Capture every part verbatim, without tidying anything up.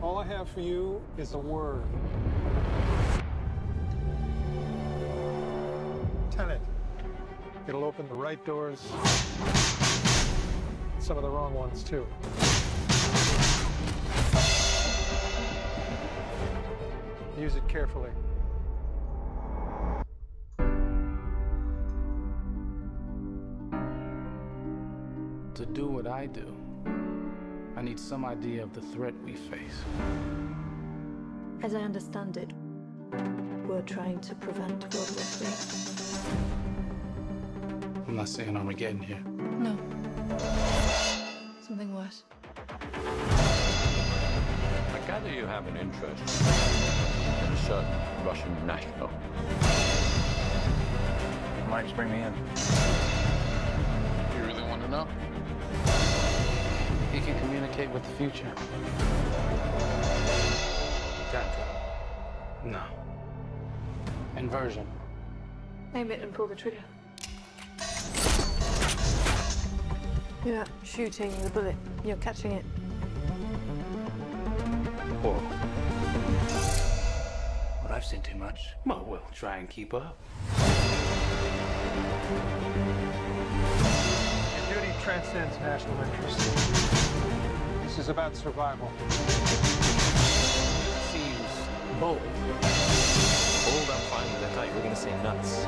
All I have for you is a word. Tenet. It'll open the right doors, some of the wrong ones, too. Use it carefully. To do what I do, I need some idea of the threat we face. As I understand it, we're trying to prevent World War Three. I'm not saying Armageddon here. No. Something worse. I gather you have an interest in a certain Russian national. Might just bring me in. You really want to know? He can communicate with the future. Time No. Inversion. Aim it and pull the trigger. You're not shooting the bullet, you're catching it. Whoa. But I've seen too much. Well, we'll try and keep up. Your duty transcends national interest. This is about survival. Seems bold. Old, I'm fine with. I thought you were gonna say nuts.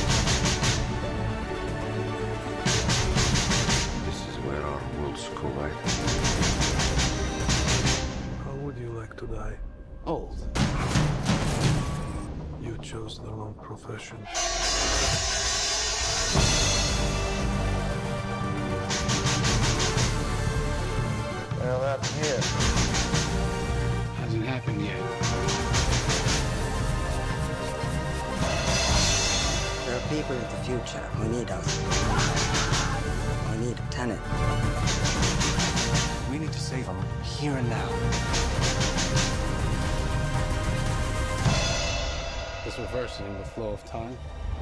This is where our worlds collide. How would you like to die? Old. You chose the wrong profession. Well, up here. Hasn't happened yet. There are people in the future who need us. Who need Tenet. We need to save them here and now. It's reversing the flow of time.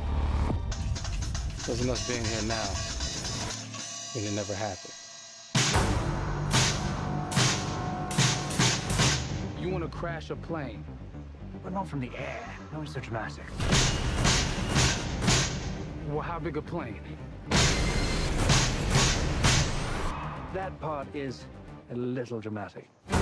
Doesn't us being here now mean it never happened? You want to crash a plane? But not from the air. No one's so dramatic. Well, how big a plane? That part is a little dramatic.